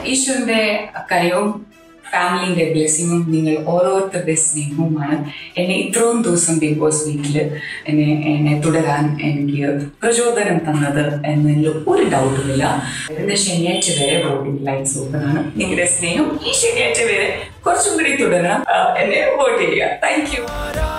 ഈശ്വരന്റെ കരവും ഫാമിലിന്റെ ബ്ലെസ്സിങ്ങും നിങ്ങൾ ഓരോരുത്തരുടെ സ്നേഹവുമാണ് എന്നെ ഇത്രയും ദിവസം ബിഗ് ബോസ് വീക്കിൽ എന്നെ തുടരാൻ എനിക്ക് പ്രചോദനം തന്നത് എന്നതിൽ ഒരു ഡൗട്ടുമില്ല. വരുന്ന ശനിയാഴ്ച വരെ വോട്ടിംഗ് ലൈൻസ് ഓപ്പൺ ആണ്. നിങ്ങളുടെ സ്നേഹം ഈ ശനിയാഴ്ച വരെ കുറച്ചും കൂടി തുടരാൻ എന്നെ വോട്ട് ചെയ്യുക. Thank U.